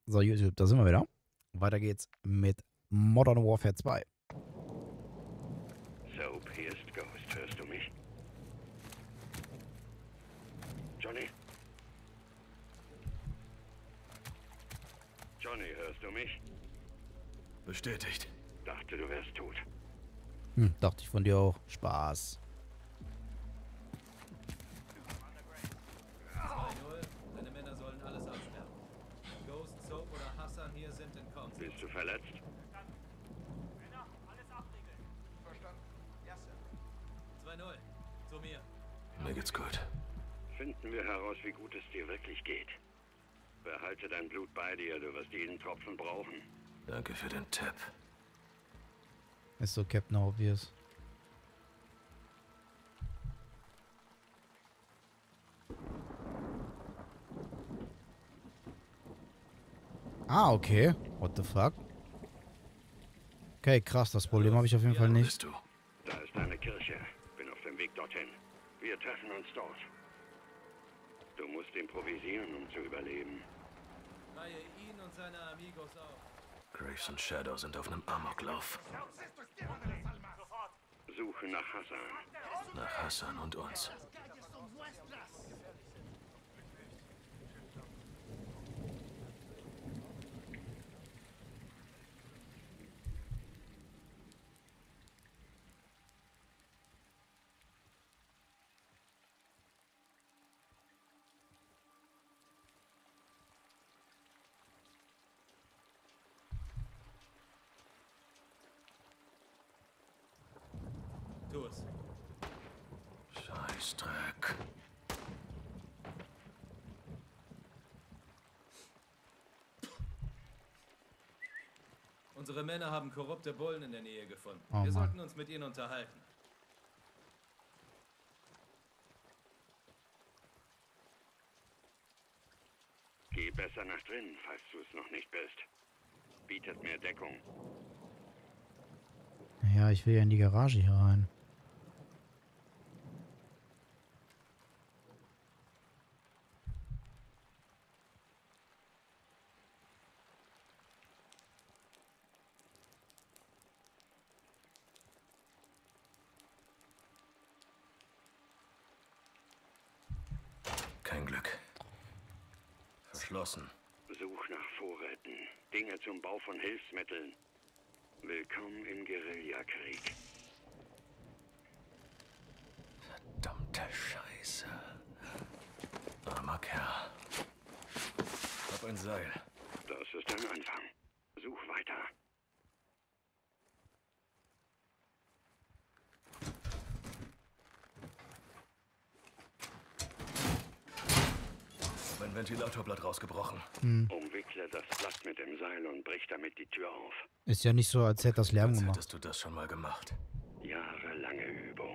So, YouTube, da sind wir wieder. Weiter geht's mit Modern Warfare 2. So, Pierced Ghost, hörst du mich? Johnny? Johnny, hörst du mich? Bestätigt. Dachte, du wärst tot. Dachte ich von dir auch. Spaß. 2-0. Deine Männer sollen alles absperren. Ghost, Soap oder Hassan hier sind entkommen. Bist du verletzt? Männer, alles abriegeln. Verstanden. Ja, Sir. 2-0. Zu mir. Mir geht's gut. Finden wir heraus, wie gut es dir wirklich geht. Behalte dein Blut bei dir, du wirst jeden Tropfen brauchen. Danke für den Tipp. Ist so Captain Obvious. Ah, okay. What the fuck? Okay, krass. Das Problem habe ich auf jeden Fall nicht. Bist du? Da ist eine Kirche. Bin auf dem Weg dorthin. Wir treffen uns dort. Du musst improvisieren, um zu überleben. Reihe ihn und seine Amigos auf. Graves und Shadow sind auf einem Amoklauf. Sofort. Suche nach Hassan. Nach Hassan und uns. Tu es. Scheißdreck. Unsere Männer haben korrupte Bullen in der Nähe gefunden. Oh, Wir Mann. sollten uns mit ihnen unterhalten. Geh besser nach drinnen, falls du es noch nicht bist. Bietet mehr Deckung. Ja, ich will ja in die Garage hier rein. Kein Glück. Verschlossen. Such nach Vorräten. Dinge zum Bau von Hilfsmitteln. Willkommen im Guerillakrieg. Verdammte Scheiße. Armer Kerl. Hab ein Seil. Das ist ein Anfang. Such weiter. Mein Ventilatorblatt rausgebrochen. Umwickle das Blatt mit dem Seil und brich damit die Tür auf. Ist ja nicht so, als hätte das Lärm Als gemacht. hättest du das schon mal gemacht. Jahrelange Übung.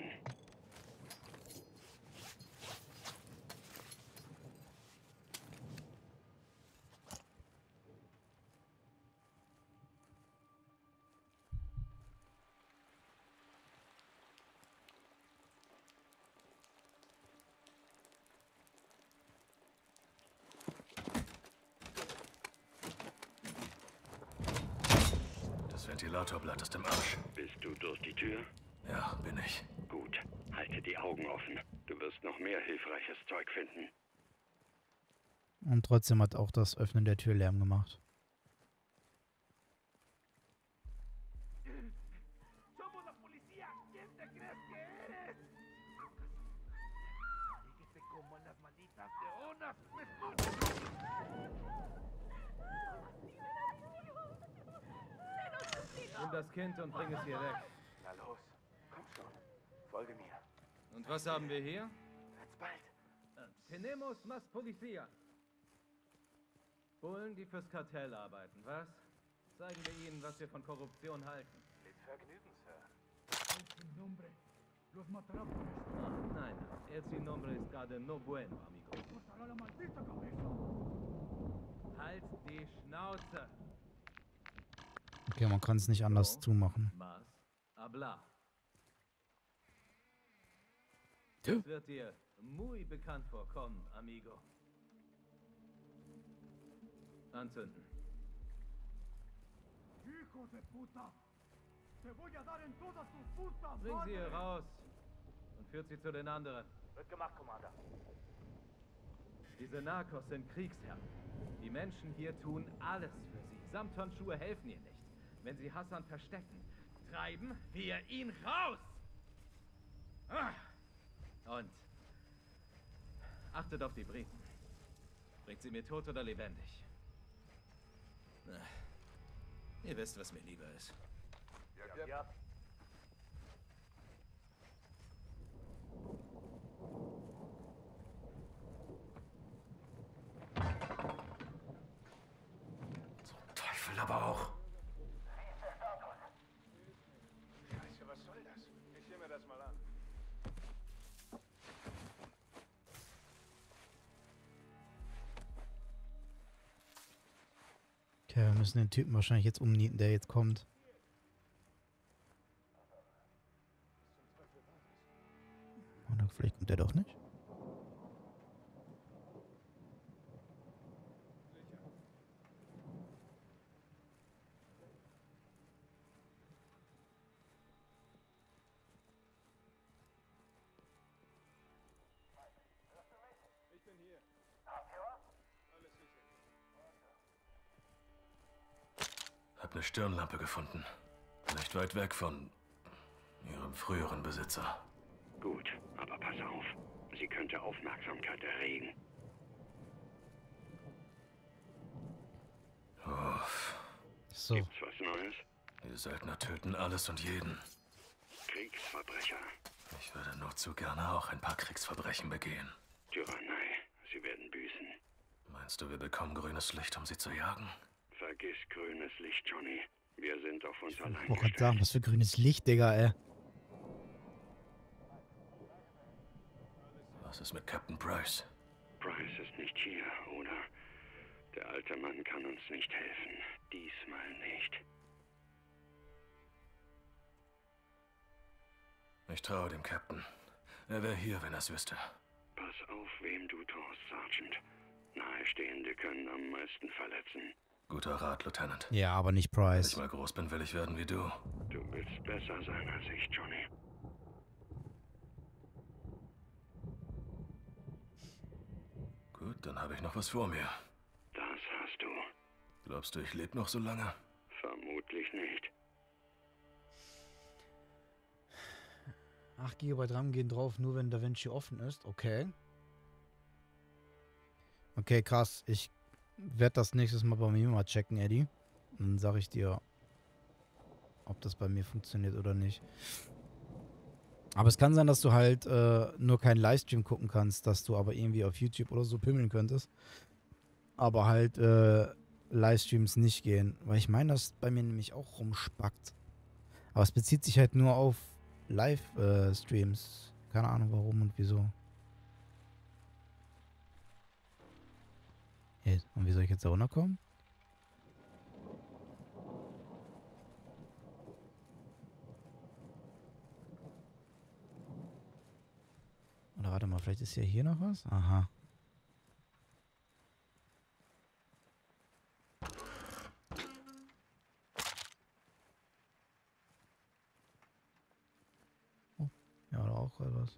Das Ventilatorblatt ist im Arsch. Bist du durch die Tür? Ja, bin ich. Gut. Halte die Augen offen. Du wirst noch mehr hilfreiches Zeug finden. Und trotzdem hat auch das Öffnen der Tür Lärm gemacht. Somos la policía. ¿Quién te crees que eres? Y que te coman las malditas leonas. ¿Me Nimm das Kind und bring es hier weg. Na los. Komm schon. Folge mir. Und was haben wir hier? Wird's bald. Tenemos más policía. Bullen, die fürs Kartell arbeiten, was? Zeigen wir ihnen, was wir von Korruption halten. Mit Vergnügen, Sir. Ah, nein, el sin nombre es gerade no bueno, amigo. Halt die Schnauze. Okay, man kann es nicht anders zumachen. Mas habla. Ja. Es wird dir muy bekannt vorkommen, amigo. Anzünden. ¡Hijo de puta! ¡Te voy a dar en toda tu puta Bring sie hier madre! raus und führt sie zu den anderen. Wird gemacht, Commander. Diese Narcos sind Kriegsherren. Die Menschen hier tun alles für sie. Samthandschuhe helfen ihr nicht. Wenn sie Hassan verstecken, treiben wir ihn raus! Ah! Und achtet auf die Briten. Bringt sie mir tot oder lebendig. Na, ihr wisst, was mir lieber ist. Ja. Teufel aber auch. Scheiße, was soll das? Ich sehe mir das mal an. Okay, wir müssen den Typen wahrscheinlich jetzt umnieten, der jetzt kommt. Oder vielleicht kommt der doch nicht. Ich bin hier. Alles sicher. Hab eine Stirnlampe gefunden. Nicht weit weg von ihrem früheren Besitzer. Gut, aber pass auf. Sie könnte Aufmerksamkeit erregen. Uff. So, Gibt's was Neues? Die Söldner töten alles und jeden. Kriegsverbrecher. Ich würde nur zu gerne auch ein paar Kriegsverbrechen begehen. Tyrannei. Sie werden büßen. Meinst du, wir bekommen grünes Licht, um sie zu jagen? Vergiss grünes Licht, Johnny. Wir sind auf uns ich allein wollte gerade sagen, gestellt. was für grünes Licht, Digga, ey. Was ist mit Captain Price? Price ist nicht hier, oder? Der alte Mann kann uns nicht helfen. Diesmal nicht. Ich traue dem Captain. Er wäre hier, wenn er es wüsste. Pass auf, wem du traust, Sergeant. Nahestehende können am meisten verletzen. Guter Rat, Lieutenant. Ja, aber nicht Wenn Price. ich mal groß bin, will ich werden wie du. Du willst besser sein als ich, Johnny. Gut, dann habe ich noch was vor mir. Das hast du. Glaubst du, ich lebe noch so lange? Vermutlich nicht. 8 GB RAM gehen drauf, nur wenn DaVinci offen ist. Okay. Okay, krass. Ich werde das nächstes Mal bei mir mal checken, Eddie. Und dann sage ich dir, ob das bei mir funktioniert oder nicht. Aber es kann sein, dass du halt nur keinen Livestream gucken kannst, dass du aber irgendwie auf YouTube oder so pimmeln könntest. Aber halt Livestreams nicht gehen. Weil ich meine, dass bei mir nämlich auch rumspackt. Aber es bezieht sich halt nur auf Live-Streams. Keine Ahnung warum und wieso. Hey, und wie soll ich jetzt da runterkommen? Oder warte mal, vielleicht ist ja hier noch was? Aha. Oh, ja, oder auch etwas.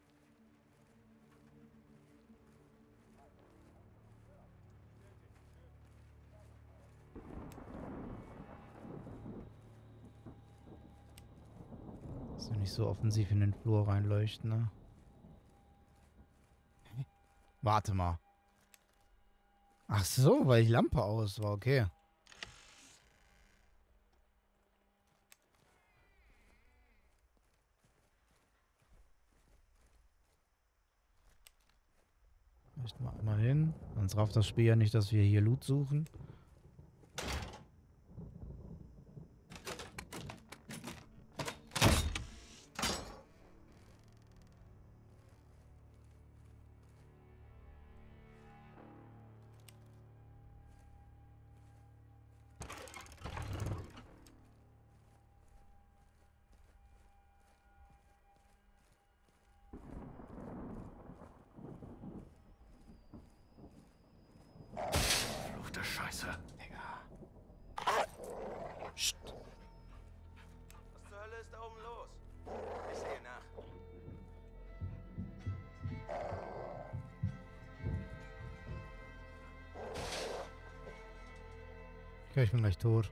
Dass wir nicht so offensiv in den Flur reinleuchten, ne? Warte mal. Ach so, weil die Lampe aus war, okay. Möchten wir einmal hin. Sonst rafft das Spiel ja nicht, dass wir hier Loot suchen. Verfluchte Scheiße. Psst. Okay, ich bin gleich tot.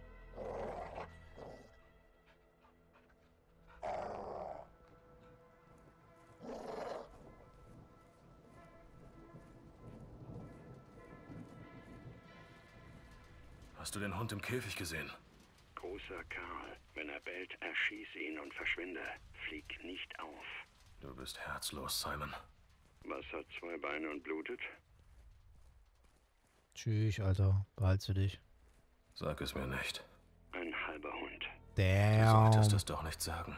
Hast du den Hund im Käfig gesehen? Großer Karl. Wenn er bellt, erschieß ihn und verschwinde. Flieg nicht auf. Du bist herzlos, Simon. Was hat 2 Beine und blutet? Tschüss, Alter. Behaltst du dich. Sag es mir nicht. Ein halber Hund. Du solltest Damn. es doch nicht sagen.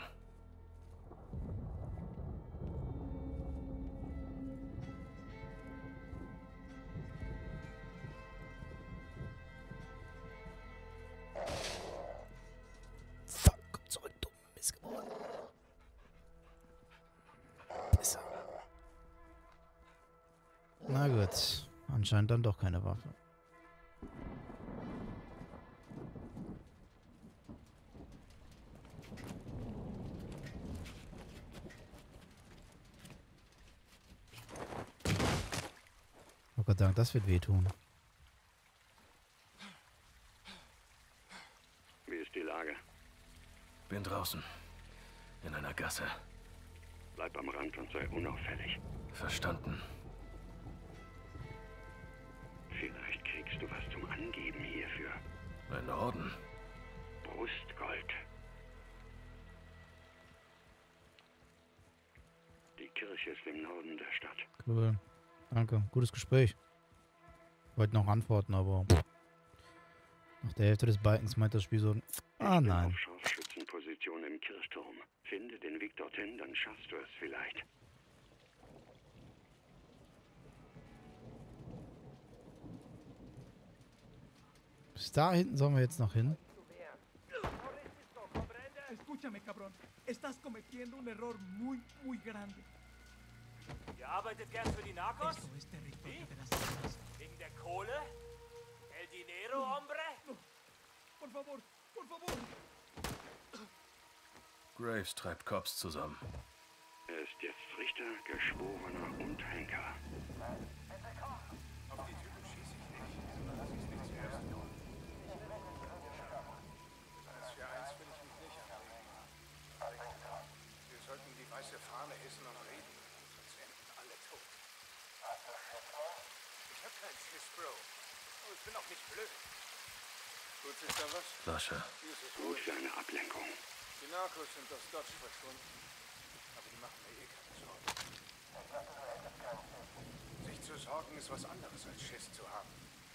Fuck, komm zurück, du Missgeburt. Besser. Na gut. Anscheinend dann doch keine Waffe. Oh Gott sei Dank, das wird wehtun. Wie ist die Lage? Bin draußen. In einer Gasse. Bleib am Rand und sei unauffällig. Verstanden. Vielleicht kriegst du was zum Angeben hierfür. Ein Orden. Brustgold. Die Kirche ist im Norden der Stadt. Cool. Danke. Gutes Gespräch. Wollte noch antworten, aber nach der Hälfte des Balkens meint das Spiel so, ah Ich bin nein. auf Scharfschützenposition im Kirchturm. Finde den Weg dorthin, dann schaffst du es vielleicht. Bis da hinten sollen wir jetzt noch hin. Escúchame, cabrón. Estás cometiendo un error muy, muy grande. Ihr arbeitet gern für die Narcos? Esto es territorio de las armas. Wegen der Kohle? El dinero, hombre? Por favor, por favor. Graves treibt Cops zusammen. Er ist jetzt Richter, Geschworener und Henker. Auf die Typen schieße ich nicht. Lass ich nicht zuerst tun. Als für eins will ich mich nicht anlegen. Wir sollten die weiße Fahne hissen und reden. Sonst enden alle tot. Ich hab keinen Schiss, Bro. Aber ich bin auch nicht blöd. Tut sich da was? Lasche. Hier ist es Gut ruhig. für eine Ablenkung. Die Narcos sind aus Dodge verschwunden. Aber die machen mir eh keine Sorgen. Sich zu sorgen ist was anderes als Schiss zu haben.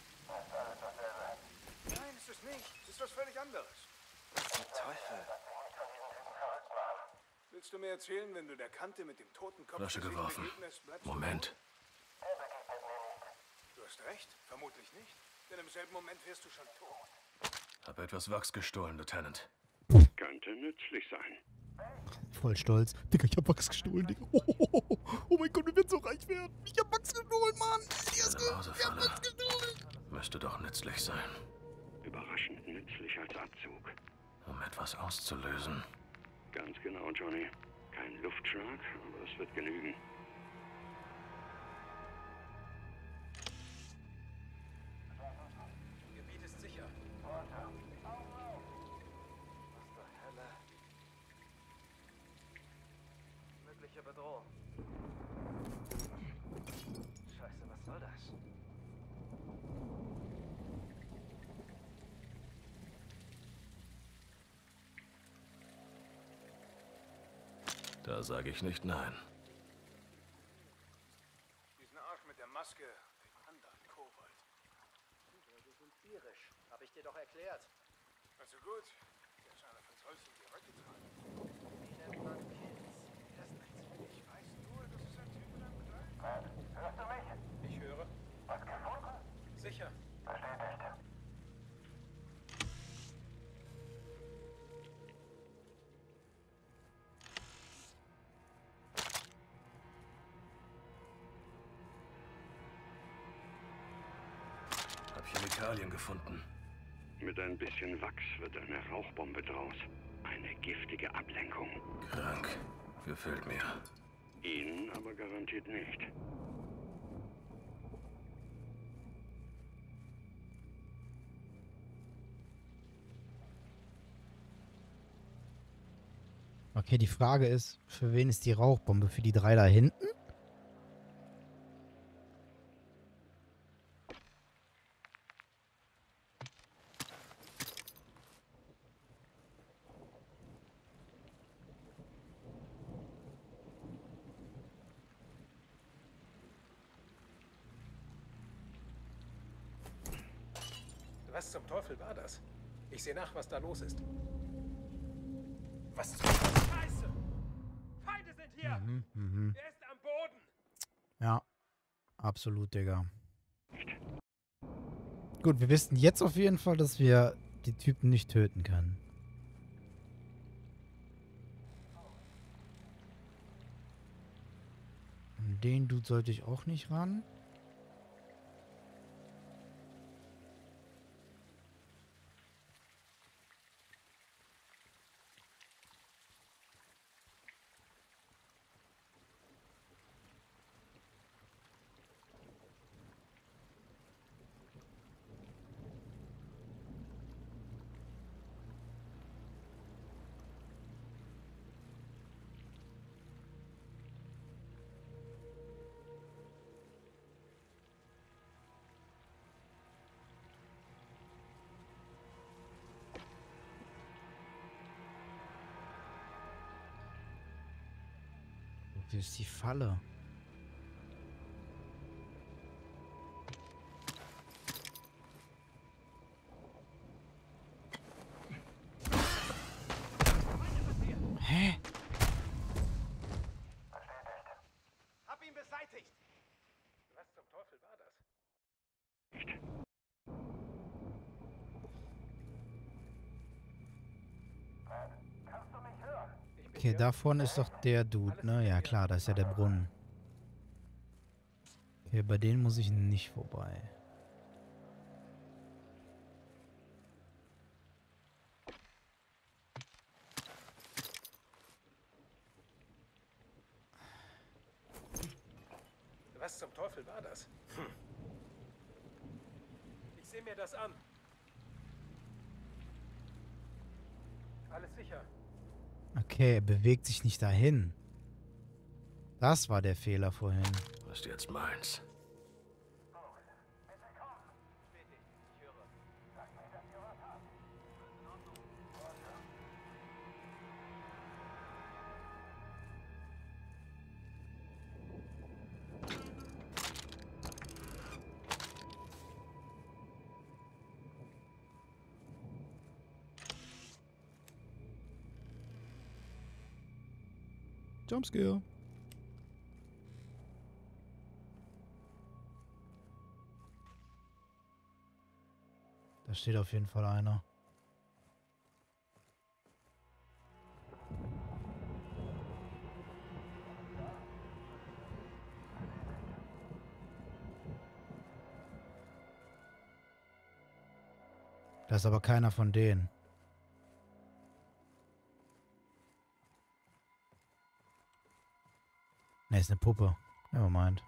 Nein, ist es nicht. Es ist was völlig anderes. Was zum Teufel? Willst du mir erzählen, wenn du der Kante mit dem toten Kopf Flasche Gesicht geworfen. begegnest, bleibst du Moment. tot? Du hast recht. Vermutlich nicht. Denn im selben Moment wärst du schon tot. Hab etwas Wachs gestohlen, Lieutenant. Könnte nützlich sein. Voll stolz. Digga, ich hab Wachs gestohlen, Digga. Oh mein Gott, wir werden so reich werden. Ich hab Wachs gestohlen, Mann. Eine Mausefalle. Müsste doch nützlich sein, Überraschend nützlich als Abzug. um etwas auszulösen. Ganz genau, Johnny. Kein Luftschlag, aber es wird genügen. Gebiet ist sicher. Was zur Hölle? Mögliche Bedrohung. Scheiße, was soll das? Da sage ich nicht nein. Diesen Arsch mit der Maske, dem anderen Kobold. Wir sind irisch. Hab ich dir doch erklärt. Also gut. Der Scheiner verzollst und die Röcke tragen. Wie nennt man Kids? Das ist nichts für dich. Ich weiß nur, das ist ein Typ mit einem Kleid. Hörst du mich? Ich höre. Was gefunden? Sicher. Hab Chemikalien gefunden. Mit ein bisschen Wachs wird eine Rauchbombe draus. Eine giftige Ablenkung. Krank. Gefällt mir. Ihnen aber garantiert nicht. Okay, die Frage ist, für wen ist die Rauchbombe? Für die 3 da hinten? Was zum Teufel war das? Ich sehe nach, was da los ist. Was zum Scheiße! Feinde sind hier! Er ist am Boden! Ja, absolut, Digga. Gut, wir wissen jetzt auf jeden Fall, dass wir die Typen nicht töten können. An den Dude sollte ich auch nicht ran. Wo ist die Falle? Hä? Hab ihn beseitigt! Was zum Teufel war das? Kannst du mich hören? Okay, da vorne ist doch der Dude, ne? Ja klar, da ist ja der Brunnen. Okay, bei denen muss ich nicht vorbei. Was zum Teufel war das? Ich sehe mir das an. Alles sicher. Okay, er bewegt sich nicht dahin. Das war der Fehler vorhin. Was ist jetzt meins? Jumpscare. Da steht auf jeden Fall einer. Da ist aber keiner von denen. Ne, ist eine Puppe. Nevermind.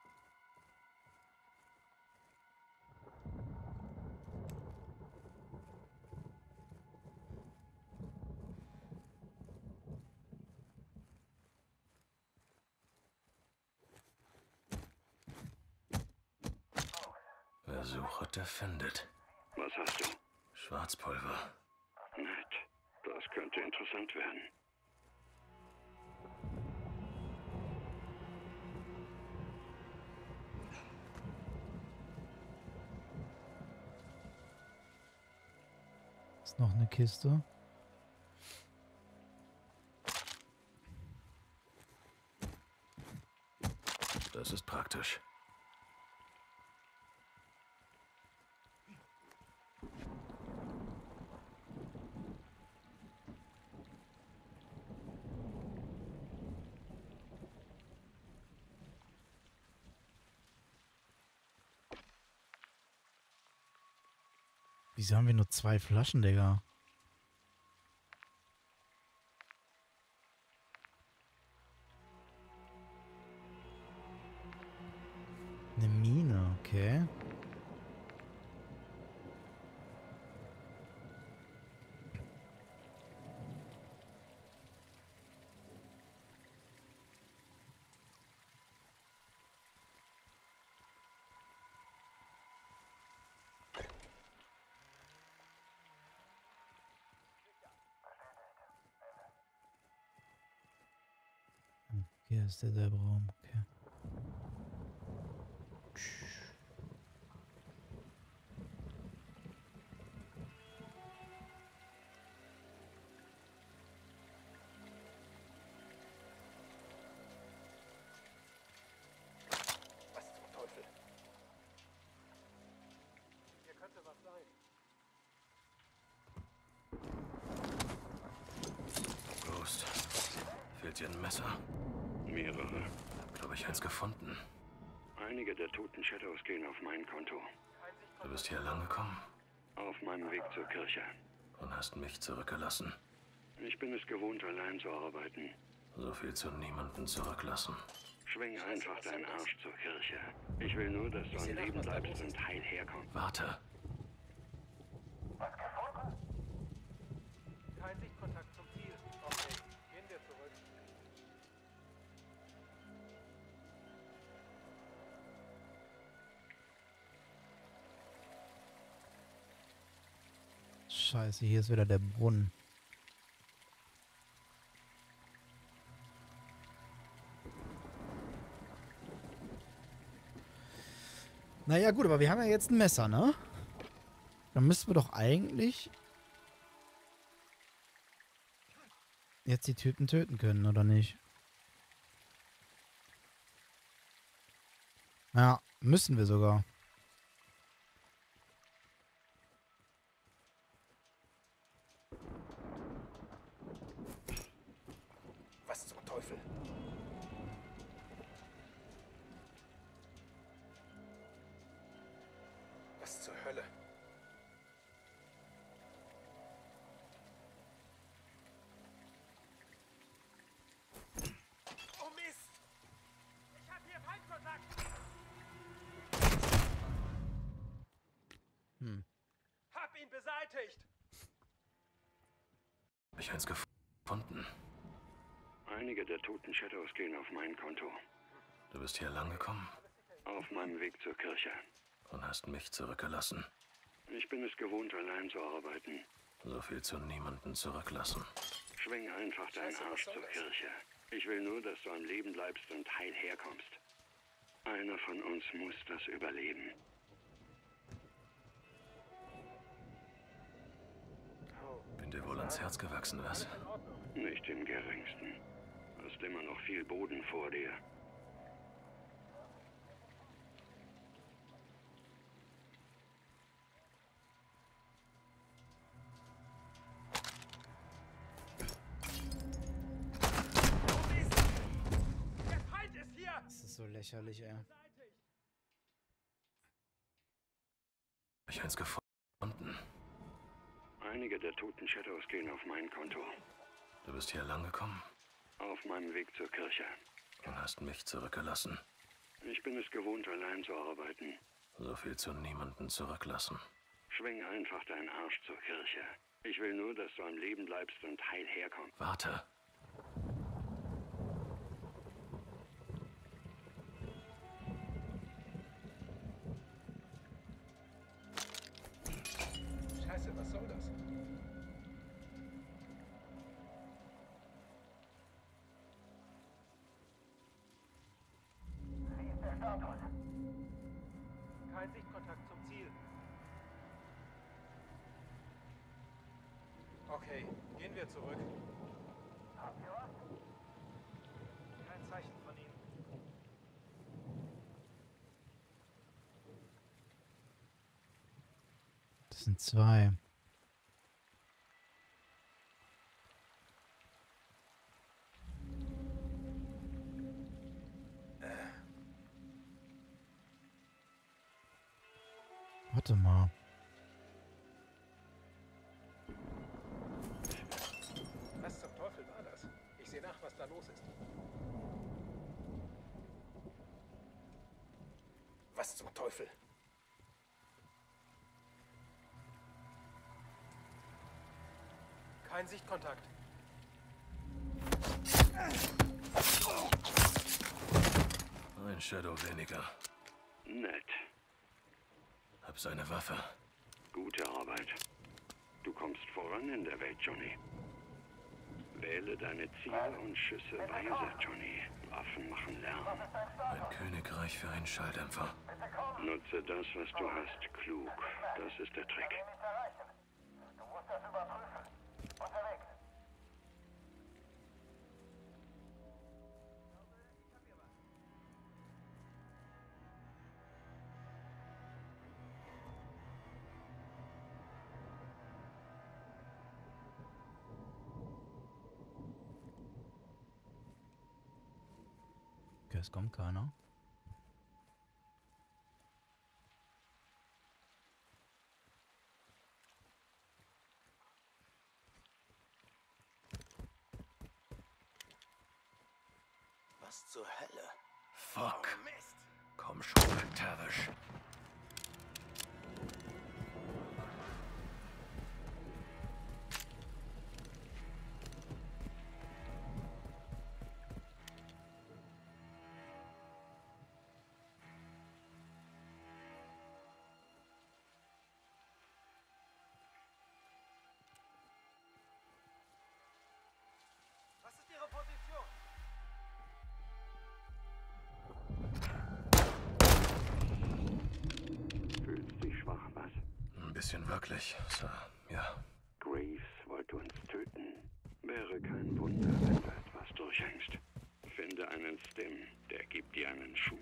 Wer sucht, der findet. Was hast du? Schwarzpulver. Nett. Das könnte interessant werden. Ist noch eine Kiste. Das ist praktisch. Wieso haben wir nur 2 Flaschen, Digga? Eine Mine, okay. Hier ist derselbe Raum, okay. Was zum Teufel? Hier könnte was sein. Ghost. Fehlt dir ein Messer? Mehrere. Hab, glaube ich, eins gefunden. Einige der toten Shadows gehen auf mein Konto. Du bist hier lang gekommen Auf meinem Weg zur Kirche. und hast mich zurückgelassen. Ich bin es gewohnt, allein zu arbeiten. So viel zu niemanden zurücklassen. Schwing einfach deinen Arsch zur Kirche. Ich will nur, dass du am Leben bleibst und heil herkommst. Warte. Kein Sichtkontakt zum Ziel. Okay, gehen wir zurück. Scheiße, hier ist wieder der Brunnen. Naja gut, aber wir haben ja jetzt ein Messer, ne? Dann müssten wir doch eigentlich jetzt die Typen töten können, oder nicht? Ja, müssen wir sogar. Was zum Teufel? Was zur Hölle? Oh Mist! Ich habe hier Feindkontakt! Hab ihn beseitigt! Hab ich eins gefunden. Einige der toten Shadows gehen auf mein Konto. Du bist hier lang gekommen Auf meinem Weg zur Kirche. und hast mich zurückgelassen. Ich bin es gewohnt, allein zu arbeiten. So viel zu niemanden zurücklassen. Schwing einfach deinen Arsch zur Kirche. Ich will nur, dass du am Leben bleibst und heil herkommst. Einer von uns muss das überleben. Bin dir wohl ans Herz gewachsen, was? Nicht im geringsten. Hast immer noch viel Boden vor dir. Der Feind ist hier! Das ist so lächerlich, ey. Hab ich eins gefunden. Einige der toten Shadows gehen auf mein Konto. Du bist hier lang gekommen Auf meinem Weg zur Kirche. und hast mich zurückgelassen. Ich bin es gewohnt, allein zu arbeiten. So viel zu niemanden zurücklassen. Schwing einfach deinen Arsch zur Kirche. Ich will nur, dass du am Leben bleibst und heil herkommst. Warte. Scheiße, was soll das? Kein Sichtkontakt zum Ziel. Okay, gehen wir zurück. Habt ihr was? Kein Zeichen von ihm. Das sind zwei. Warte mal. Was zum Teufel war das? Ich sehe nach, was da los ist. Was zum Teufel? Kein Sichtkontakt. Ein Shadow weniger. Nett. Hab seine Waffe. Gute Arbeit. Du kommst voran in der Welt, Johnny. Wähle deine Ziele und Schüsse weise, Johnny. Waffen machen Lärm. Ein Königreich für einen Schalldämpfer. Nutze das, was du hast, klug. Das ist der Trick. Okay, es kommt keiner. Was zur Hölle? Fuck. Komm schon, McTavish. Was ist Ihre Position? Fühlst dich schwach, was? Ein bisschen wirklich, Sir. Ja. Graves wollte uns töten. Wäre kein Wunder, wenn du etwas durchhängst. Finde einen Stim, der gibt dir einen Schub.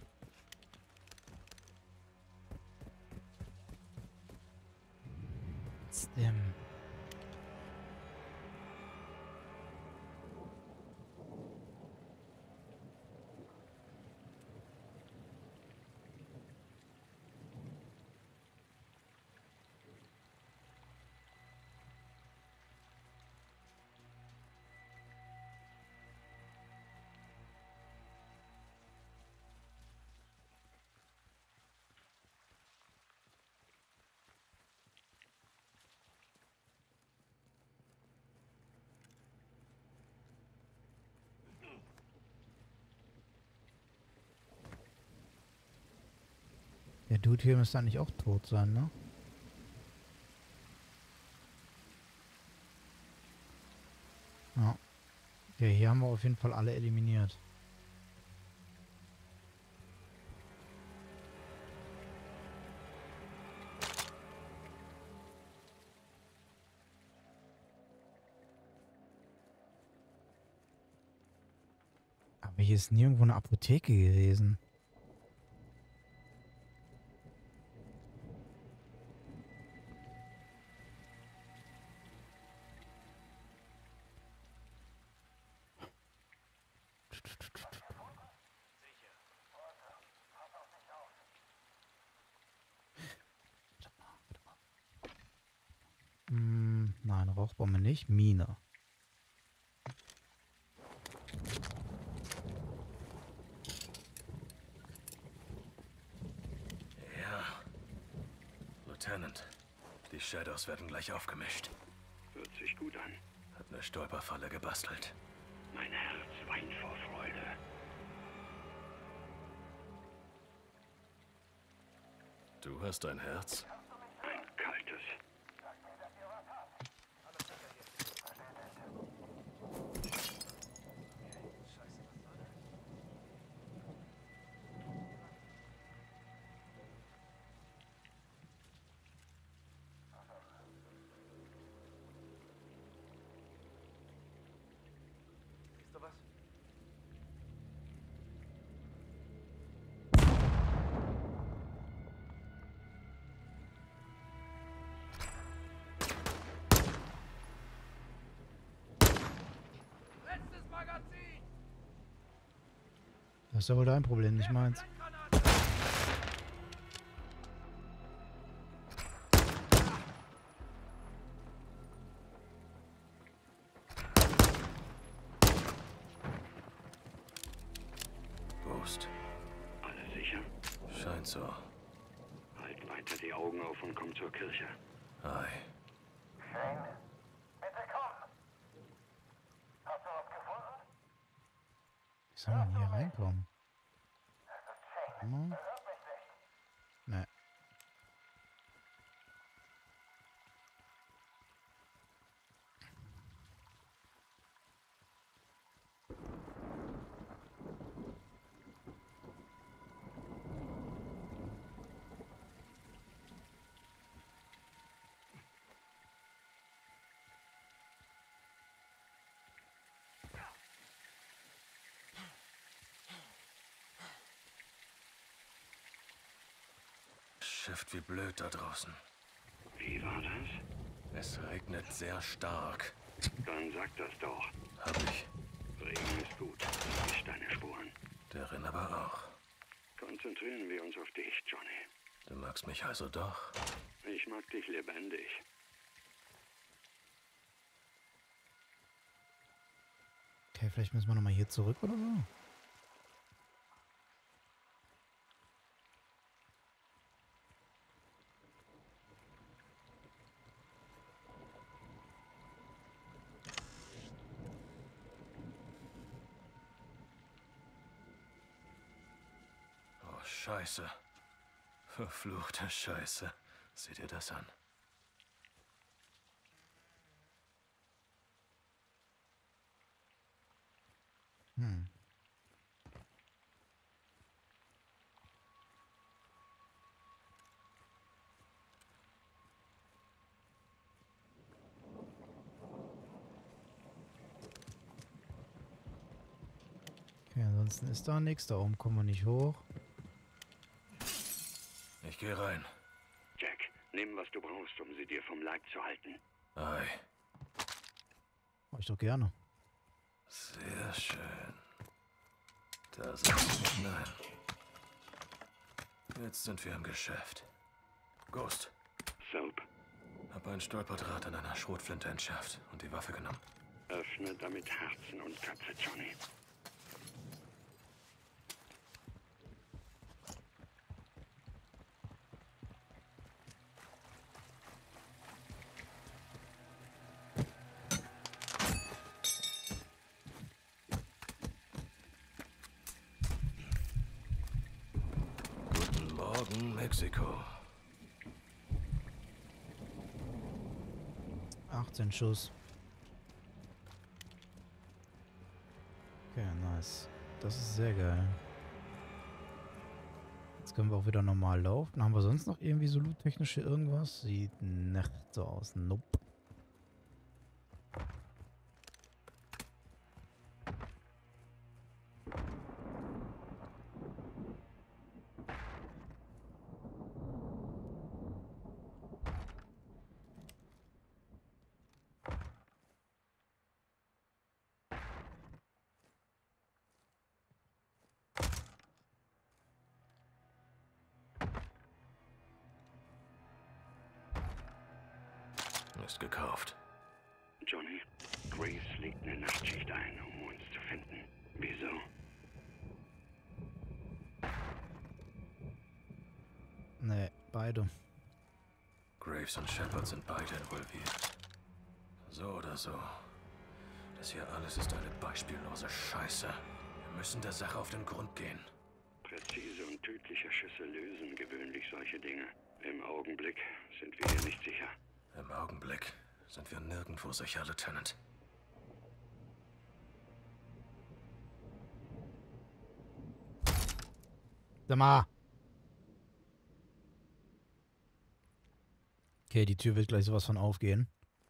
Stim. Der Dude hier müsste eigentlich auch tot sein, ne? Ja. Okay, hier haben wir auf jeden Fall alle eliminiert. Aber hier ist nirgendwo eine Apotheke gewesen. Nein, Rauchbombe nicht. Mine. Ja. Lieutenant, die Shadows werden gleich aufgemischt. Hört sich gut an. Hat eine Stolperfalle gebastelt. Mein Herz weint vor Freude. Du hast ein Herz? Ein kaltes. Siehst du was? Letztes Magazin! Das ist ja wohl dein Problem, nicht meins. Blendgranate! Boost. Alles sicher? Scheint so. Halt weiter die Augen auf und komm zur Kirche. Ei. Shane, bitte komm! Hast du was gefunden? Wie soll man hier reinkommen? Es ist Shane. Hm? Er hört mich nicht. Ne. schifft wie blöd da draußen. Wie war das? Es regnet sehr stark. Dann sag das doch. Hab ich. Regen ist gut. Ist deine Spuren. Darin aber auch. Konzentrieren wir uns auf dich, Johnny. Du magst mich also doch? Ich mag dich lebendig. Okay, vielleicht müssen wir nochmal hier zurück oder so. Oh, Scheiße. Verfluchte Scheiße. Sieh dir das an. Okay, ansonsten ist da nichts. Da oben kommen wir nicht hoch. Ich gehe rein. Jack, nimm, was du brauchst, um sie dir vom Leib zu halten. Ei. Mach ich doch gerne. Sehr schön. Da sind wir. Nein. Jetzt sind wir im Geschäft. Ghost. Soap, Hab ein Stolperdraht an einer Schrotflinte entschärft und die Waffe genommen. öffne damit Herzen und Köpfe, Johnny. Guten Morgen, Mexiko. 18 Schuss. Okay, nice. Das ist sehr geil. Jetzt können wir auch wieder normal laufen. Haben wir sonst noch irgendwie so loottechnisch hier irgendwas? Sieht nicht so aus. Nope. Ist gekauft. Johnny, Grace legt eine Nachtschicht ein, um uns zu finden. Wieso? Nee, beide. Graves und Shepard sind beide involviert. So oder so. Das hier alles ist eine beispiellose Scheiße. Wir müssen der Sache auf den Grund gehen. Präzise und tödliche Schüsse lösen gewöhnlich solche Dinge. Im Augenblick sind wir hier nicht sicher. Im Augenblick sind wir nirgendwo sicher, Lieutenant. Sag mal. Okay, die Tür wird gleich sowas von aufgehen.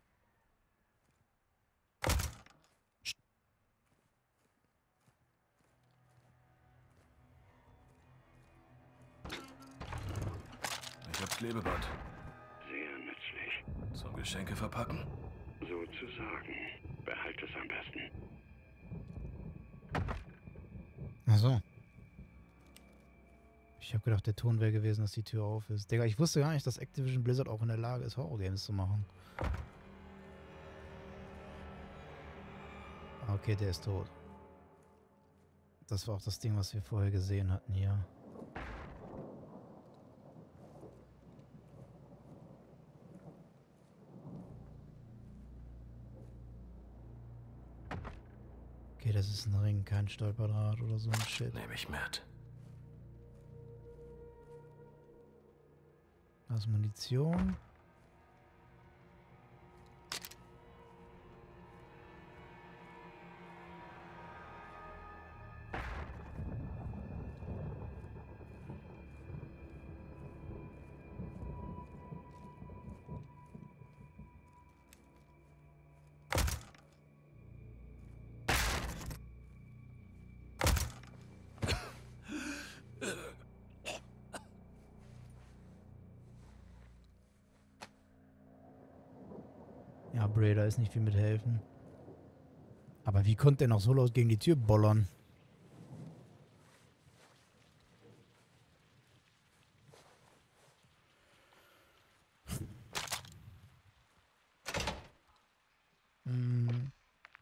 Ich hab Klebeband. Sehr nützlich. Zum Geschenke verpacken? Sozusagen. Behalt es am besten. Ach so. Ich habe gedacht, der Ton wäre gewesen, dass die Tür auf ist. Digga, ich wusste gar nicht, dass Activision Blizzard auch in der Lage ist, Horrorgames zu machen. Okay, der ist tot. Das war auch das Ding, was wir vorher gesehen hatten hier. Okay, das ist ein Ring, kein Stolperdraht oder so ein Shit. Nehme ich mit. Da ist Munition. Ja, Bray, da ist nicht viel mit helfen. Aber wie konnte er noch so laut gegen die Tür bollern? Hm.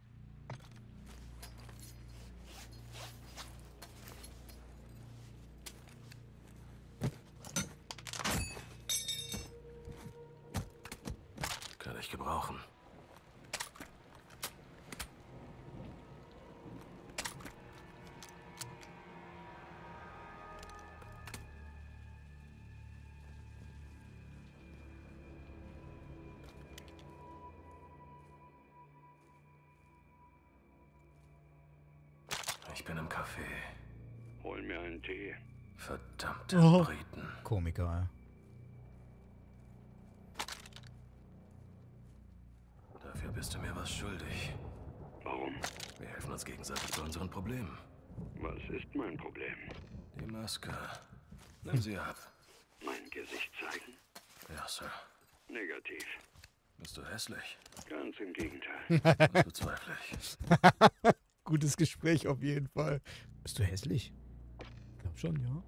Kann ich gebrauchen. Ich bin im Café. Hol mir einen Tee. Verdammte Oh. Briten. Komiker, Dafür bist du mir was schuldig. Warum? Wir helfen uns gegenseitig bei unseren Problemen. Was ist mein Problem? Die Maske. Nimm sie ab. Mein Gesicht zeigen? Ja, Sir. Negativ. Bist du hässlich? Ganz im Gegenteil. Das bezweifle ich. Gutes Gespräch auf jeden Fall. Bist du hässlich? Ich glaub schon, ja.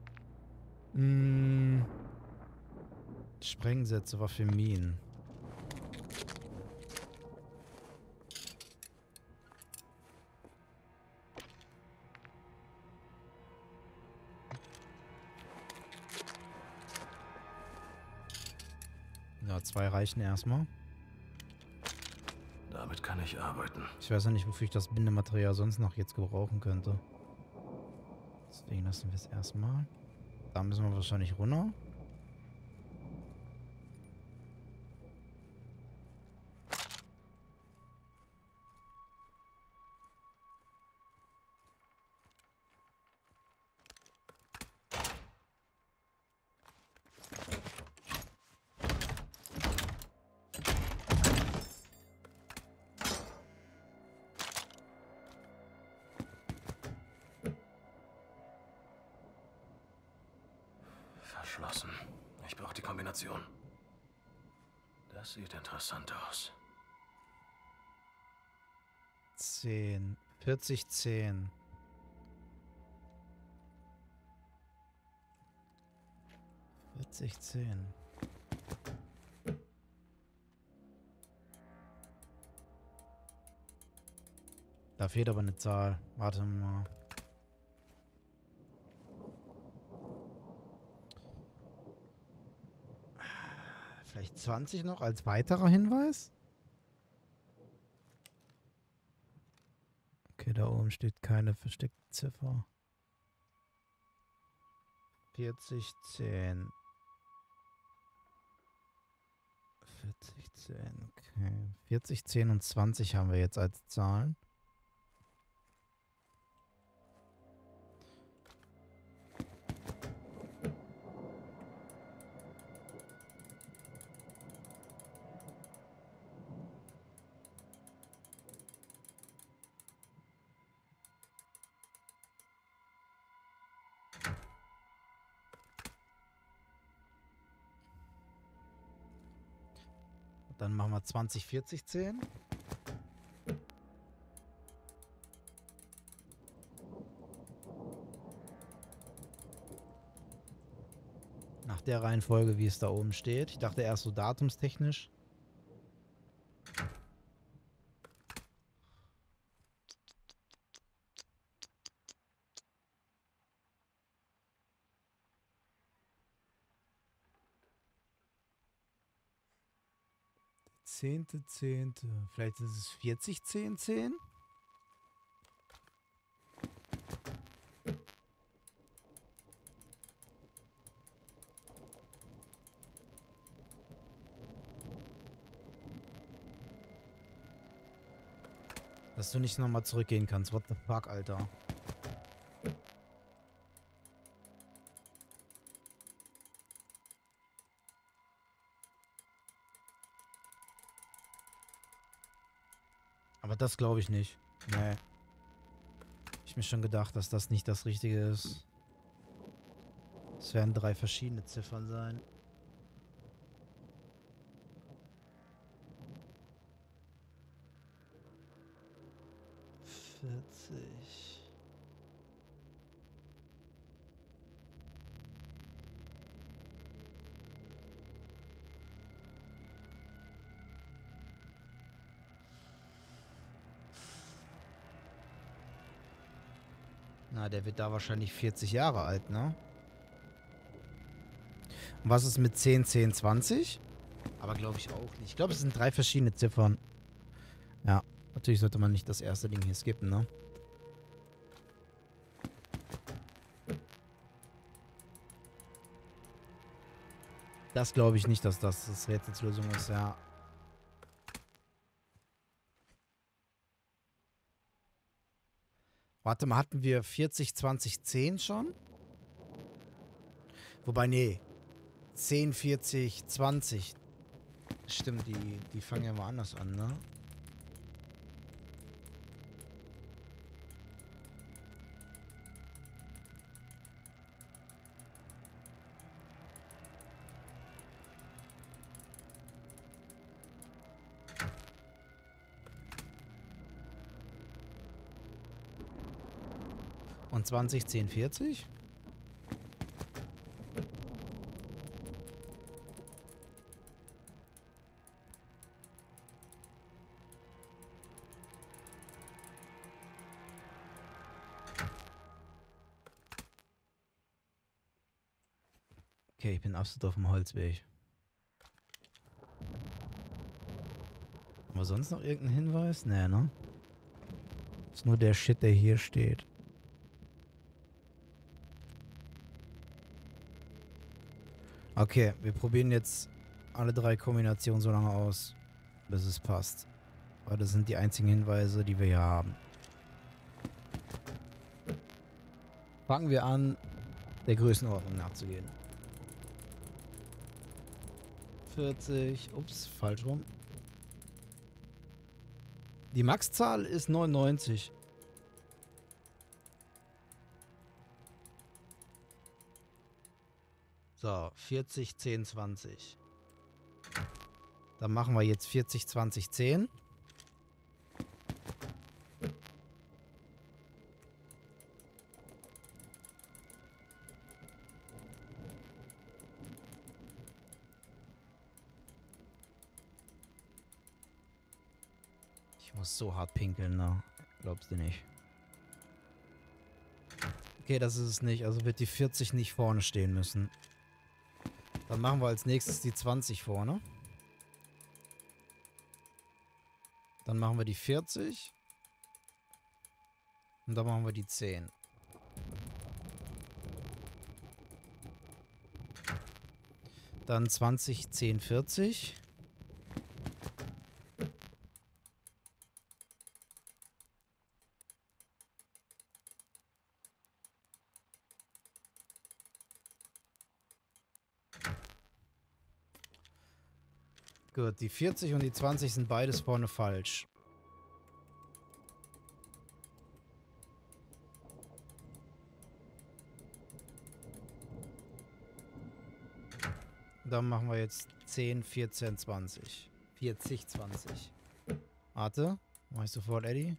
Sprengsätze, Waffe, Minen. Ja, 2 reichen erstmal. Damit kann ich arbeiten. Ich weiß ja nicht, wofür ich das Bindematerial sonst noch jetzt gebrauchen könnte. Deswegen lassen wir es erstmal. Da müssen wir wahrscheinlich runter. Verschlossen. Ich brauche die Kombination. Das sieht interessant aus. 10. 40, 10. Da fehlt aber eine Zahl. Warte mal. Vielleicht 20 noch als weiterer Hinweis? Okay, da oben steht keine versteckte Ziffer. 40, 10. 40, 10, okay. 40, 10 und 20 haben wir jetzt als Zahlen. Dann machen wir 20, 40, 10. Nach der Reihenfolge, wie es da oben steht. Ich dachte erst so datumstechnisch. Zehnte. Vielleicht ist es 40, 10, 10? Dass du nicht nochmal zurückgehen kannst. What the fuck, Alter. Aber das glaube ich nicht. Nee. Ich mir schon gedacht, dass das nicht das Richtige ist. Es werden 3 verschiedene Ziffern sein. 40. Na, der wird da wahrscheinlich 40 Jahre alt, ne? Und was ist mit 10, 10, 20? Aber glaube ich auch nicht. Ich glaube, es sind 3 verschiedene Ziffern. Ja, natürlich sollte man nicht das erste Ding hier skippen, ne? Das glaube ich nicht, dass das Rätselslösung ist, ja. Warte mal, hatten wir 40, 20, 10 schon? Wobei, nee. 10, 40, 20. Stimmt, die fangen ja mal anders an, ne? Und 20, 10, 40? Okay, ich bin absolut auf dem Holzweg. Aber sonst noch irgendein Hinweis? Nee, ne? Ist nur der Shit, der hier steht. Okay, wir probieren jetzt alle 3 Kombinationen so lange aus, bis es passt. Weil das sind die einzigen Hinweise, die wir hier haben. Fangen wir an, der Größenordnung nachzugehen. 40, ups, falsch rum. Die Maxzahl ist 99. So, 40, 10, 20. Dann machen wir jetzt 40, 20, 10. Ich muss so hart pinkeln, ne? Glaubst du nicht? Okay, das ist es nicht. Also wird die 40 nicht vorne stehen müssen. Dann machen wir als nächstes die 20 vorne. Dann machen wir die 40. Und dann machen wir die 10. Dann 20, 10, 40. Gut, die 40 und die 20 sind beides vorne falsch. Dann machen wir jetzt 10, 14, 20. 40, 20. Warte, mach ich sofort, Eddie.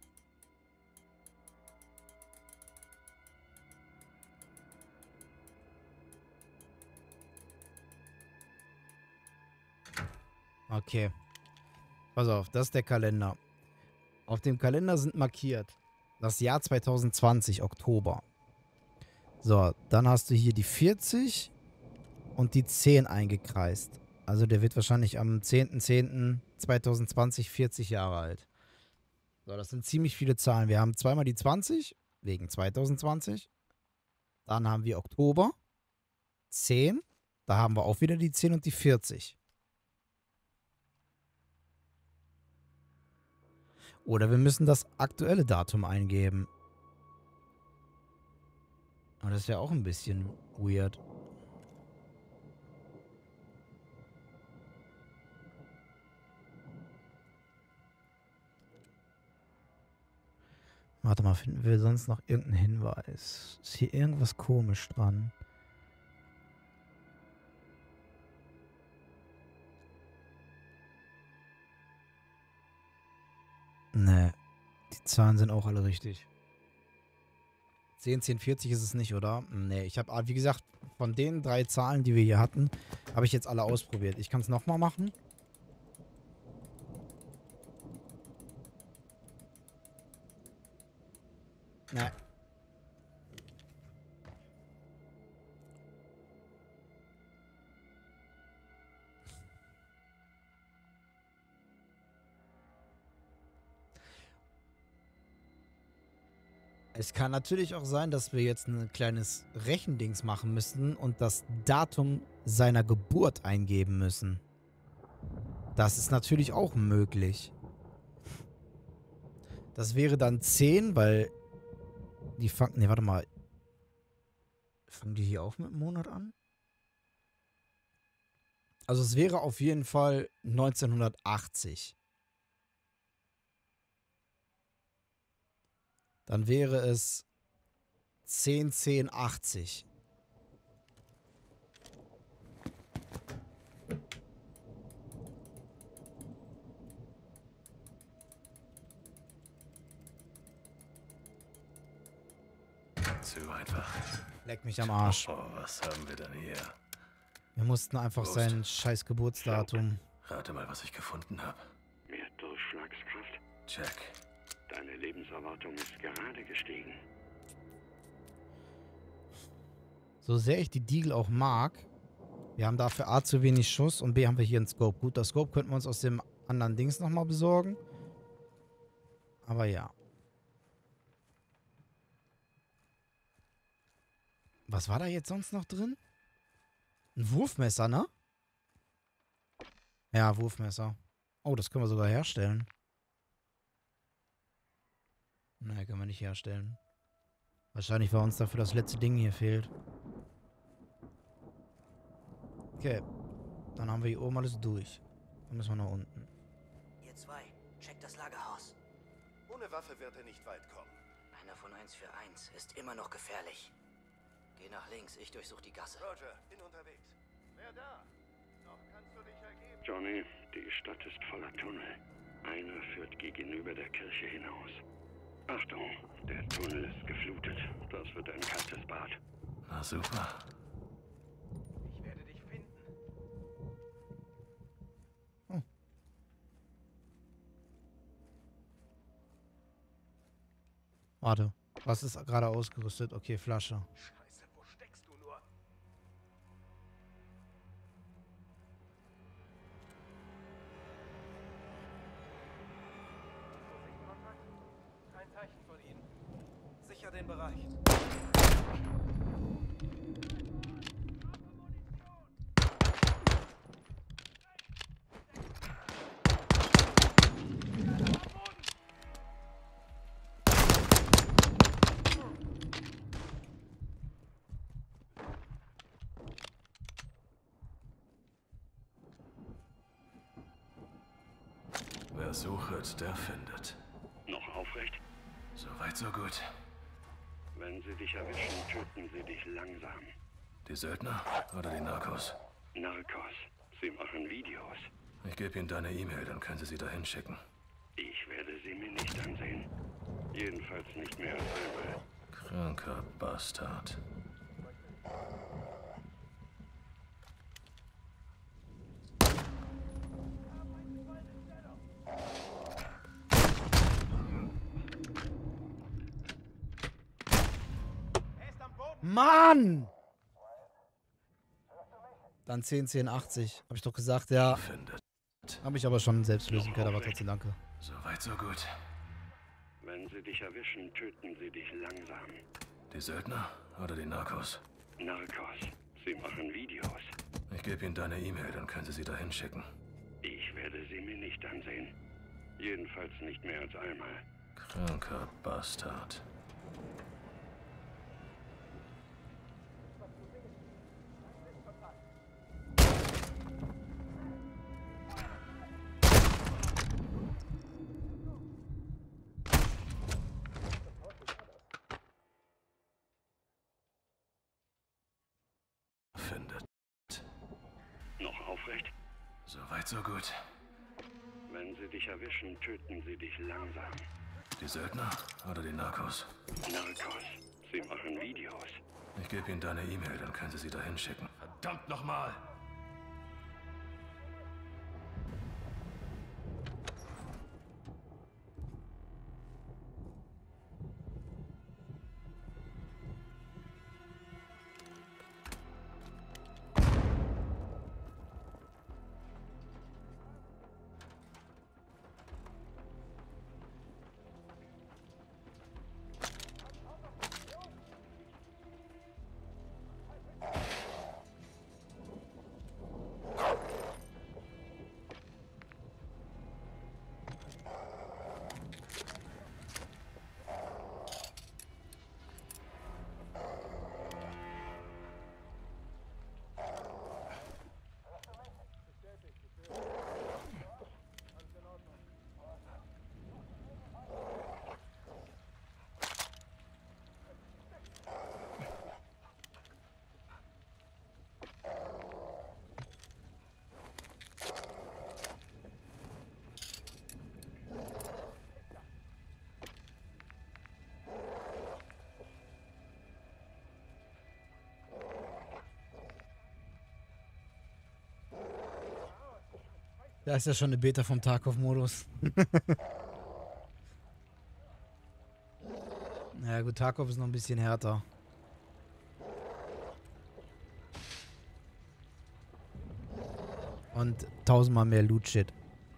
Okay. Pass auf, das ist der Kalender. Auf dem Kalender sind markiert das Jahr 2020, Oktober. So, dann hast du hier die 40 und die 10 eingekreist. Also der wird wahrscheinlich am 10.10.2020 40 Jahre alt. So, das sind ziemlich viele Zahlen. Wir haben zweimal die 20, wegen 2020. Dann haben wir Oktober, 10. Da haben wir auch wieder die 10 und die 40. Oder wir müssen das aktuelle Datum eingeben. Aber das ist ja auch ein bisschen weird. Warte mal, finden wir sonst noch irgendeinen Hinweis? Ist hier irgendwas komisch dran? Nee. Die Die Zahlen sind auch alle richtig. 10, 10, 40 ist es nicht, oder? Nee, ich habe, wie gesagt, von den 3 Zahlen, die wir hier hatten, habe ich jetzt alle ausprobiert. Ich kann es nochmal machen. Nee. Es kann natürlich auch sein, dass wir jetzt ein kleines Rechendings machen müssen und das Datum seiner Geburt eingeben müssen. Das ist natürlich auch möglich. Das wäre dann 10, weil die fangen... Ne, warte mal. Fangen die hier auch mit dem Monat an? Also es wäre auf jeden Fall 1980. Dann wäre es 10, 10, 80. Zu einfach. Leck mich am Arsch. Oh, was haben wir denn hier? Wir mussten einfach Prost. sein scheiß Geburtsdatum. Rate mal, was ich gefunden habe. Mehr Durchschlagskraft? Check. Deine Lebenserwartung ist gerade gestiegen. So sehr ich die Deagle auch mag, wir haben dafür A zu wenig Schuss und B haben wir hier einen Scope. Gut, das Scope könnten wir uns aus dem anderen Dings nochmal besorgen. Aber ja. Was war da jetzt sonst noch drin? Ein Wurfmesser, ne? Ja, Wurfmesser. Oh, das können wir sogar herstellen. Nein, können wir nicht herstellen. Wahrscheinlich, weil uns dafür das letzte Ding hier fehlt. Okay. Dann haben wir hier oben alles durch. Dann müssen wir nach unten. Ihr zwei, checkt das Lagerhaus. Ohne Waffe wird er nicht weit kommen. Einer von 141 ist immer noch gefährlich. Geh nach links, ich durchsuche die Gasse. Roger, bin unterwegs. Wer da? Noch kannst du dich ergeben. Johnny, die Stadt ist voller Tunnel. Einer führt gegenüber der Kirche hinaus. Achtung, der Tunnel ist geflutet. Das wird ein kaltes Bad. Na super. Ich werde dich finden. Warte. Was ist gerade ausgerüstet? Okay, Flasche. Scheiße, wo steckst du nur? Kontakt? Kein Zeichen von ihnen. Sicher den Bereich. Wer sucht, der findet. Noch aufrecht? So weit, so gut. Wenn sie dich erwischen, töten sie dich langsam. Die Söldner oder die Narcos? Narcos. Sie machen Videos. Ich gebe Ihnen deine E-Mail, dann können Sie sie dahin schicken. Ich werde sie mir nicht ansehen. Jedenfalls nicht mehr als einmal. Kranker Bastard. Er ist am Boden. Mann! Dann 10, 10, 80. Hab ich doch gesagt, ja. Findet. Habe ich aber schon selbst lösen können, aber trotzdem danke. So weit, so gut. Wenn sie dich erwischen, töten sie dich langsam. Die Söldner oder die Narcos? Narcos. Sie machen Videos. Ich gebe Ihnen deine E-Mail, dann können Sie sie dahin schicken. Ich werde sie mir nicht ansehen. Jedenfalls nicht mehr als einmal. Kranker Bastard. Findet. Noch aufrecht? So weit, so gut. Wenn sie dich erwischen, töten sie dich langsam. Die Söldner oder die Narcos? Narcos. Sie machen Videos. Ich gebe Ihnen deine E-Mail, dann können Sie sie dahin schicken. Verdammt nochmal! Da ist ja schon eine Beta vom Tarkov-Modus. Ja gut, Tarkov ist noch ein bisschen härter. Und 1000-mal mehr Loot-Shit.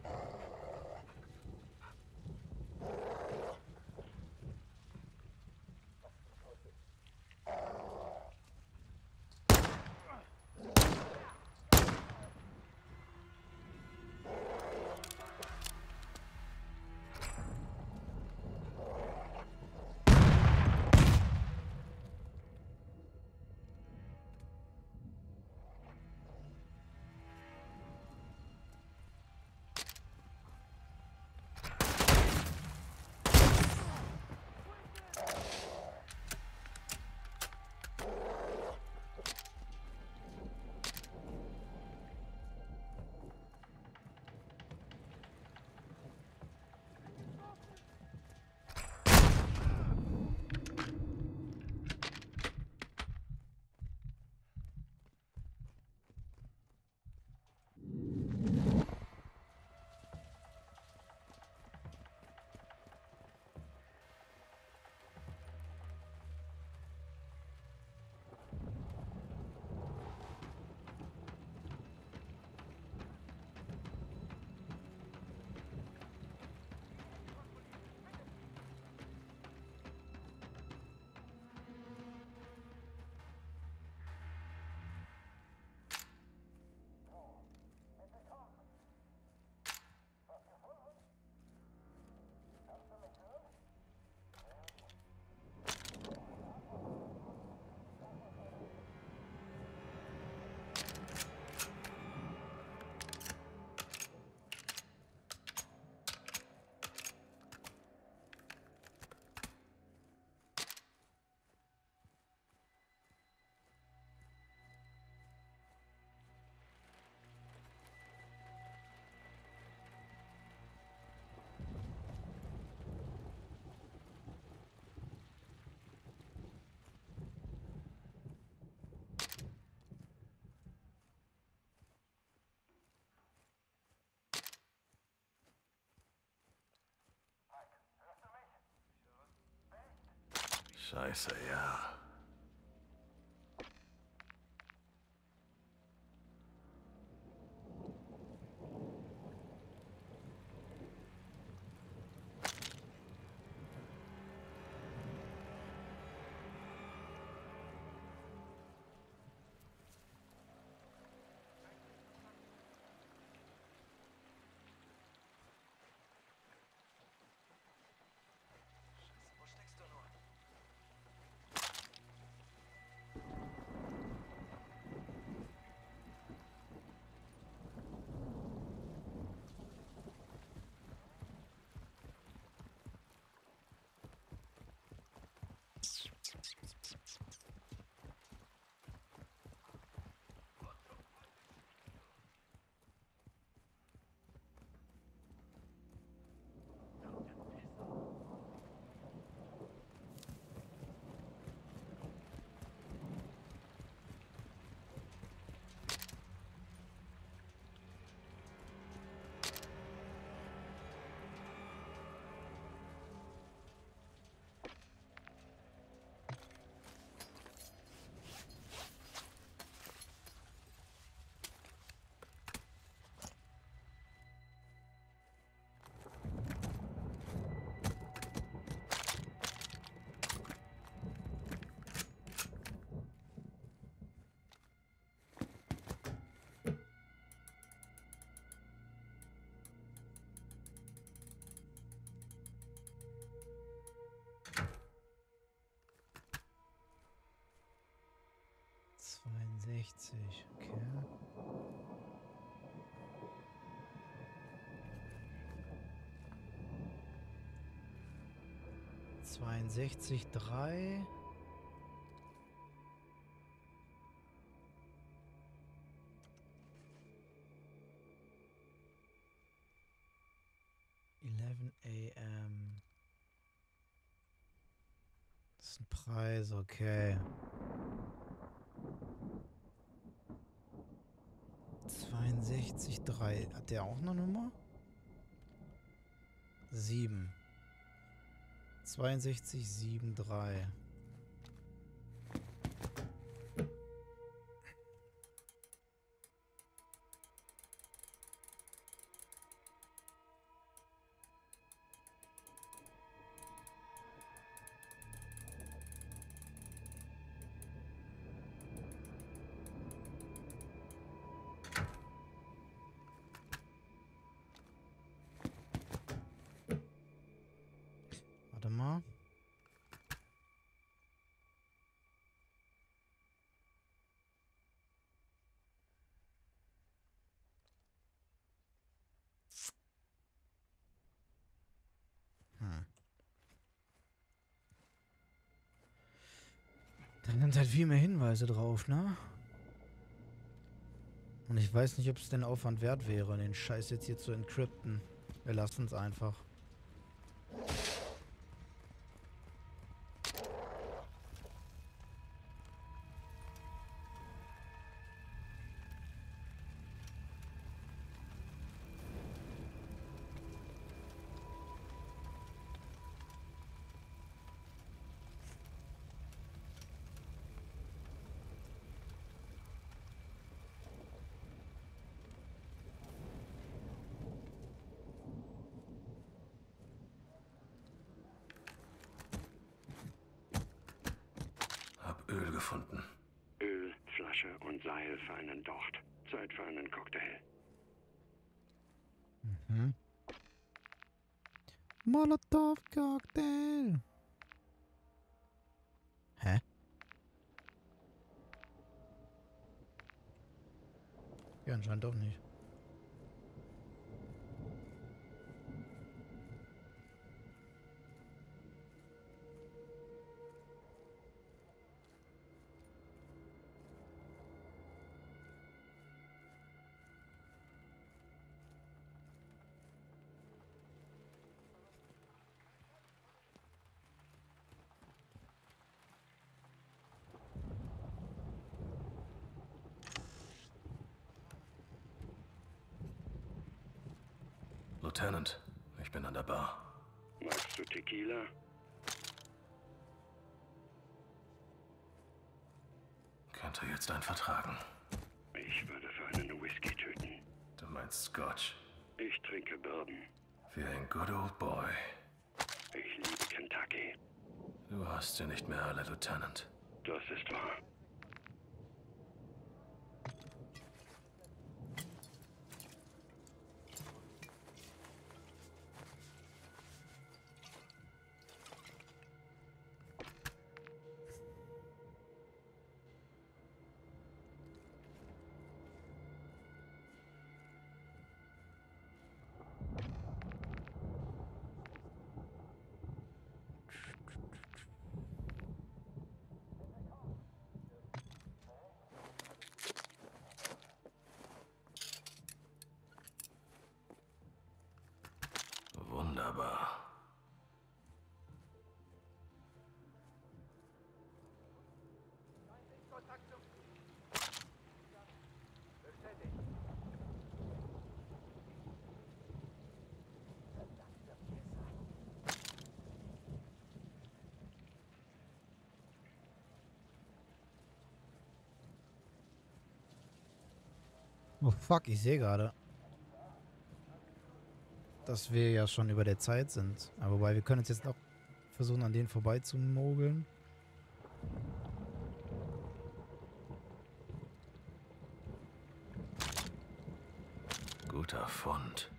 Scheiße, ja. 62, okay. Zweiundsechzig, 3. AM. Das ist ein Preis, okay. 62, 3. Hat der auch eine Nummer? 7. 62, 7, 3. Warte mal. Da sind halt viel mehr Hinweise drauf, ne? Und ich weiß nicht, ob es den Aufwand wert wäre, den Scheiß jetzt hier zu encrypten. Wir lassen es einfach. Öl gefunden. Öl, Flasche und Seil für einen Docht. Zeit für einen Cocktail. Mhm. Molotov-Cocktail. Hä? Ja, anscheinend doch nicht. Lieutenant, ich bin an der Bar. Magst du Tequila? Könnte jetzt einen vertragen. Ich würde für einen Whisky töten. Du meinst Scotch? Ich trinke Bourbon. Wie ein good old boy. Ich liebe Kentucky. Du hast sie nicht mehr alle, Lieutenant. Das ist wahr. Wunderbar. Oh fuck, ich sehe gerade, dass wir ja schon über der Zeit sind. Aber wobei, wir können jetzt auch versuchen, an denen vorbei zu mogeln. Guter Fund.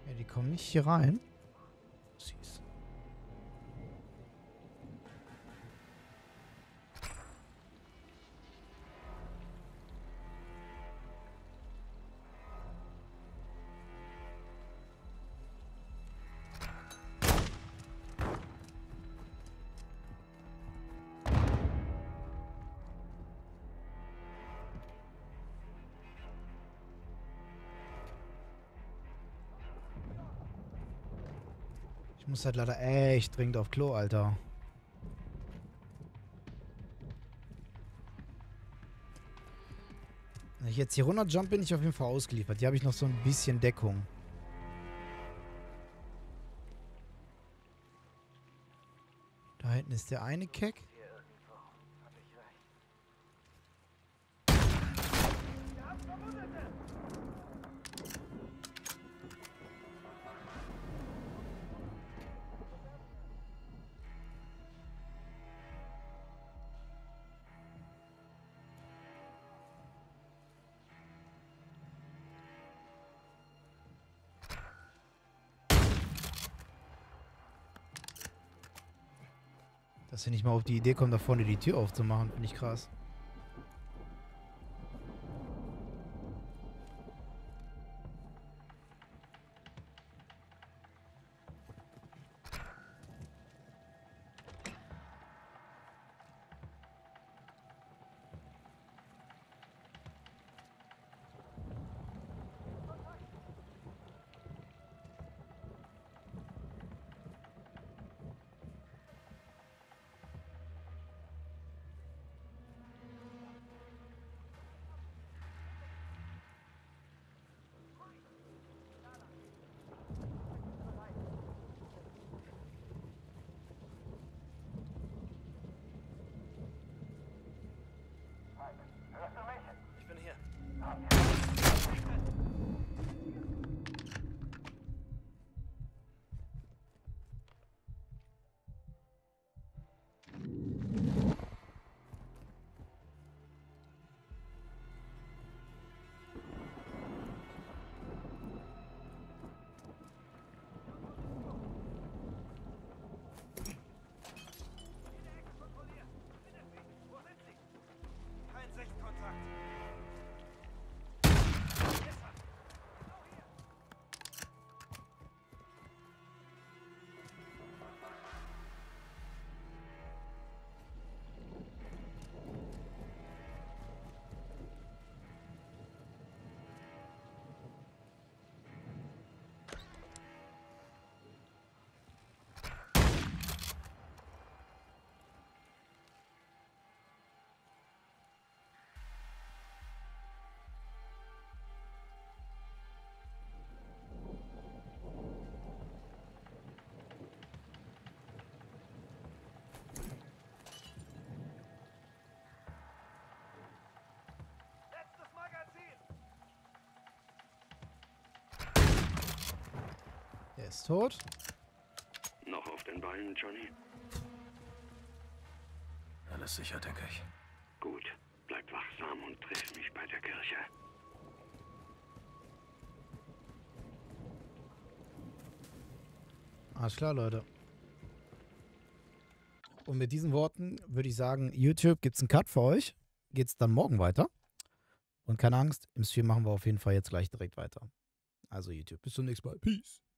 Ja, die kommen nicht hier rein. Süß. Ich muss halt leider echt dringend auf Klo, Alter. Wenn ich jetzt hier runterjump, bin ich auf jeden Fall ausgeliefert. Hier habe ich noch so ein bisschen Deckung. Da hinten ist der eine Keck. Dass er nicht mal auf die Idee kommt, da vorne die Tür aufzumachen, finde ich krass. Ich bin hier. Kein Sichtkontakt. Letztes Magazin. Der ist tot. Noch auf den Beinen, Johnny? Alles sicher, denke ich. Gut. Bleib wachsam und triff mich bei der Kirche. Alles klar, Leute. Und mit diesen Worten würde ich sagen, YouTube, gibt's einen Cut für euch. Geht's dann morgen weiter. Und keine Angst, im Stream machen wir auf jeden Fall jetzt gleich direkt weiter. Also YouTube, bis zum nächsten Mal. Peace.